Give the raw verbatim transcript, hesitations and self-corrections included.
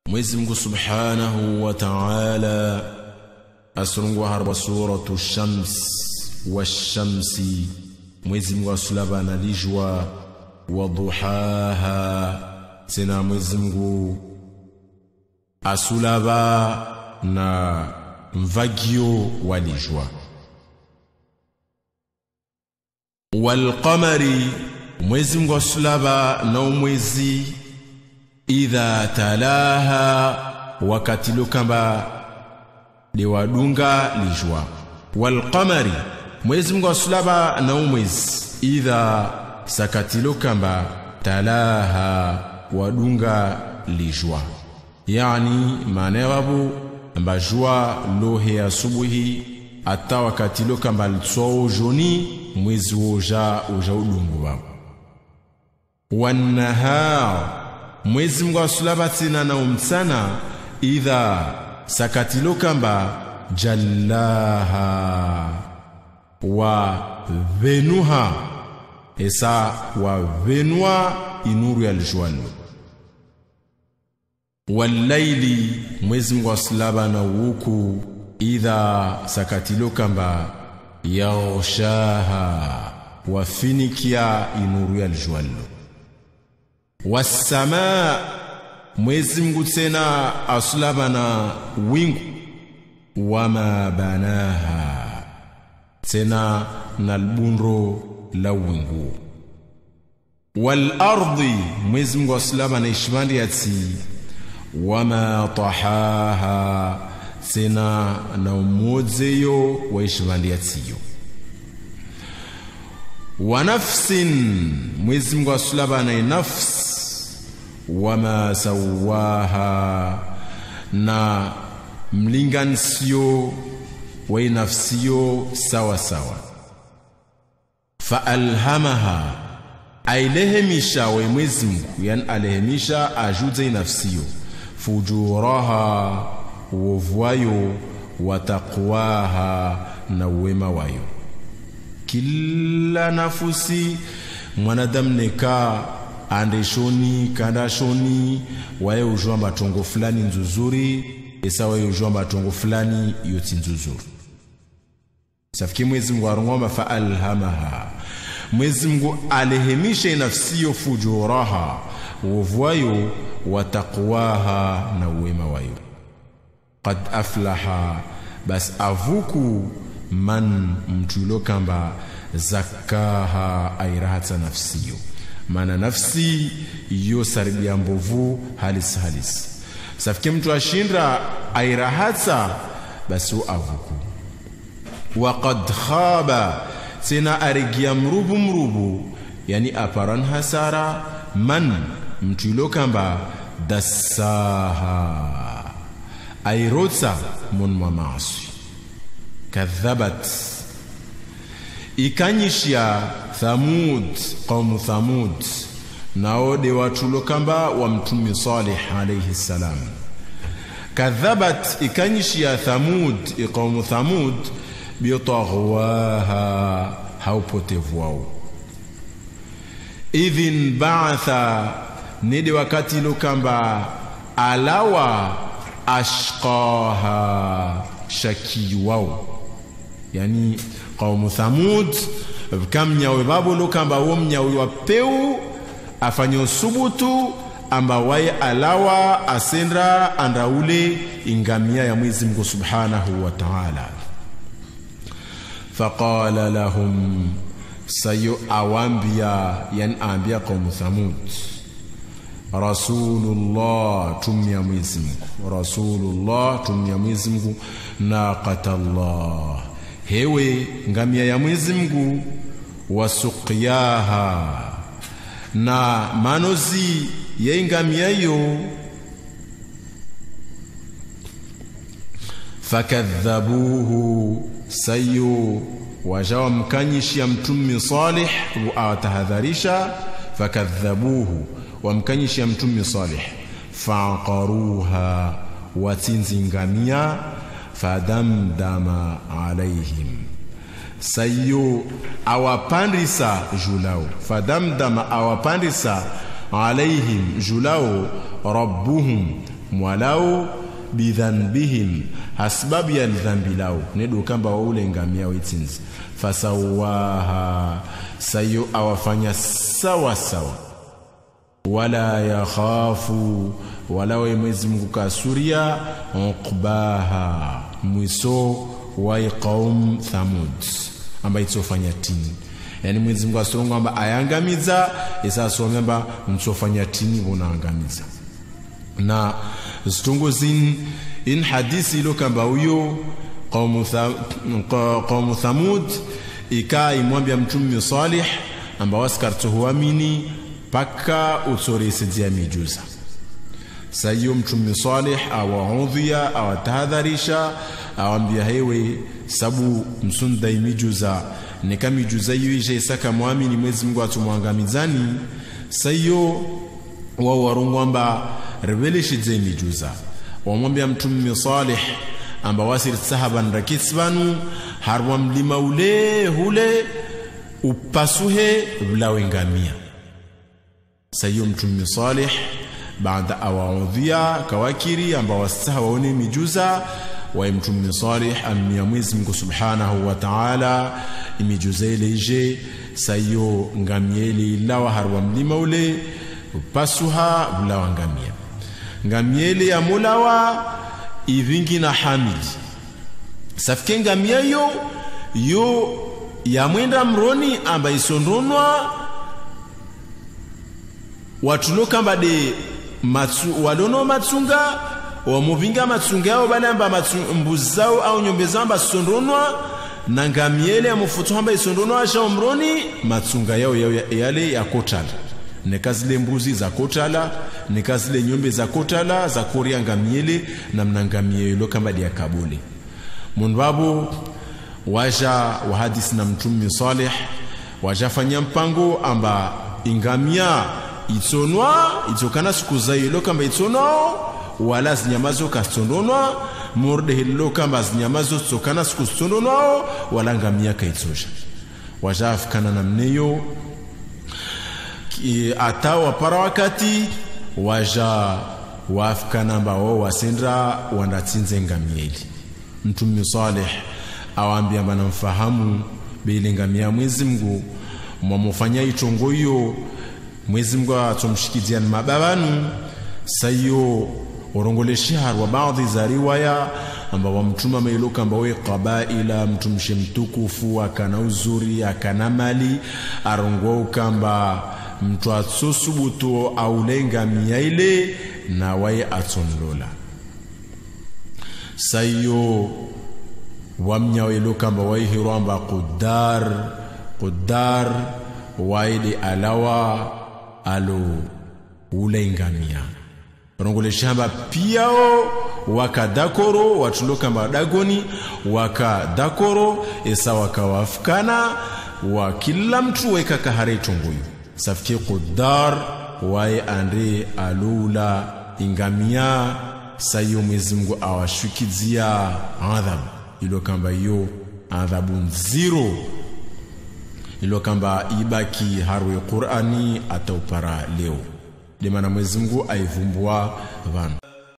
Mwenyezi Mungu Subhanahu wa Ta'ala asrungwa harba suratu Shams wash-shamsi. Mwenyezi Mungu asulaba analijwa wa duhaha. Tena Mwenyezi Mungu asulaba na mvagio walijwa. Wal qamari, Mwenyezi Mungu asulaba na mwezi idha talaha, wakati lokamba liwadunga lijwa. Wal qamari, Mwenyezi Mungu asulaba na mwezi idha sakati lokamba talaha wadunga lijwa. Yani maana yabu mbajua lohe asubuhi ata wakati lokamba litso joni mwezi woja uja udungu wabu. Wan nahar, Mwenyezi Mungu asulaba tena na umsana idha sakati lokamba jallaha wa venuha, esa wa venua inuru ya lijwalo. Walaili, Mwenyezi Mungu asulaba na wuku idha sakati lokamba yaghshaha wa finikia inuru ya lijwalo. Wassamaa, Mwenyezi Mungu tena asulaba na wingu wama banaha, tena na lbunro la wingu. Wal ardi, Mwenyezi Mungu asulaba na ishmandi yati wama tahaha, tena na umozeyo wa ishmandi yatiyo. Wa nafsin, Mwenyezi Mungu asulaba na nafs wama sawaha, na mlinganisio wa nafsiyo sawa sawa. Fa alhamaha, ailehemisha wa Mwenyezi Mungu, yani alehemisha ajuze nafsiyo fujuraha, uovuayo, wa taqwaha, na wema wayo. Kila nafusi mwanadamu neka andeshoni kandashoni wae ujua matongo fulani nzuzuri, esa wae ujua matongo fulani yoti nzuzuri. Safiki Mwenyezi Mungu arungoma fa alhamaha, Mwenyezi Mungu alehemisha nafsiyo fujuraha, uovuayo, wa taqwaha, na wema wayo. Qad aflaha, bas avuku man mtulo kamba zakaha airahata nafsiyo, mana nafsi iyo saribia mbovu halis halis. Safike mtu ashindra airahata basi avuku. Wa qad khaba, tena arigia mrubu mrubu, yani aparan hasara man mtulo kamba dasaha airotsa mon mamasi. Kadhabat, ikanyishia Thamud, qawmu Thamud, nao de watu lokamba wa mtume Salih alayhi salam. Kadhabat, ikanyishia Thamud, qawmu Thamud, bitaghwaha, haupotevu wao. Idhin ba'atha, nede wakati lokamba alawa ashqaha, shaki wao. Yani qawmu Thamud kam nyawe babo lokamba wo mnyawe wa peu afanyo subutu amba wae alawa asendra andaule ingamia ya Mwenyezi Mungu Subhanahu wa Ta'ala. Faqala lahum, sayo awambia, yan ambia qawmu Thamud, Rasulullah, tumia Mwenyezi Mungu, Rasulullah, tumia Mwenyezi Mungu, naqatallah, hewe ngamia ya Mwenyezi Mungu, wasuqiyaha, na manozi ya ngamia yo. Fakadhabuhu, sayo wajawa mkanyishi ya mtume Salih wa atahadharisha. Fakadhabuhu, wa mkanyishi ya mtume Salih. Faqaruha, watinzi ngamia. Fadamdama alaihim, sayo awapandisa julao. Fadamdama awapandisa alaihim julao. Rabbuhum, mwalao bidhanbihim hasbabu ya dhambi lao nedo kamba ule ngamia wetinzi fasawaha sayo awafanya sawa sawa wala yakhafu wala Mwenyezi Mungu kasuria uqbaha mwiso wa qaum Thamud amba itofanya tini yani Mwenyezi Mungu asonga amba ayangamiza isasomba amba mtofanya tini bonaangamiza na zitongozin in hadisi ilo kamba huyo qaum qaum Thamud ika imwambia mtume Salih amba waskartu huamini paka utorese dia mijuza sayo mtume Salih awaudhia awatahadharisha awambia hewe sabu msunda imijuza nika mijuza yije isaka muamini Mwenyezi Mungu atumwangamizani sayo wao warungwamba rebelishi dia mijuza wamwambia mtume Salih amba wasir sahaban rakisbanu harwa mlima ule hule upasuhe blawengamia sayo mtume Salih baada awaudhia kawakiri amba wasaha waone mijuza wa mtume Salih amia Mwenyezi Mungu Subhanahu wa Ta'ala imijuza ileje sayo ngamieli lawa harwa mlima ule upasuha blawangamia ngamieli ya mulawa ivingi na hamidi safike ngamia yo yo ya mwenda mroni amba isondonwa watulo kamba de matsu walono matsunga wa muvinga matsunga yao bale amba mbuzao au nyombezao amba sondonwa na ngamiele ya mufutu amba isondonwa asha mroni matsunga yao yale ya kotala nekazile mbuzi za kotala nekazile nyombe za kotala za koria ngamiele na mnangamiele kamba de ya kabule munbabu waja wa hadisi na mtume Salih wajafanya mpango amba ingamia itonwa itokana siku zailo kamba itonwa wala zinyamazo kasondonwa murde hilo kamba zinyamazo tokana siku sondonwa wala ngamia kaitosha wajafikana namneyo atawa para wakati waja wafikana amba wao wasendra wandatsinze ngamieli mtume Salih awambia bana mfahamu bile ngamia Mwenyezi Mungu mwamufanya itongo hiyo Mwenyezi Mungu atomshikidia mababanu sayo orongoleshi harwa baadhi za riwaya amba wamtuma mailoka amba we qabaila mtumshe mtukufu akana uzuri akana mali arongwa ukamba mtu atsosubuto aulenga miaile na waye atonlola sayo wamnyawe kamba waye hiramba qudar qudar waide alawa alo ulengamia rongole shamba piao wakadakoro watuloka madagoni wakadakoro esa wakawafukana wa kila mtu weka kahare tunguyu safiki qudar wae ande alula ingamia sayo Mwenyezi Mungu awashukizia adhabu ilo kamba yo adhabu nziro ilo kamba ibaki harwe Qur'ani ataupara leo demana Mwenyezi Mungu aivumbua vana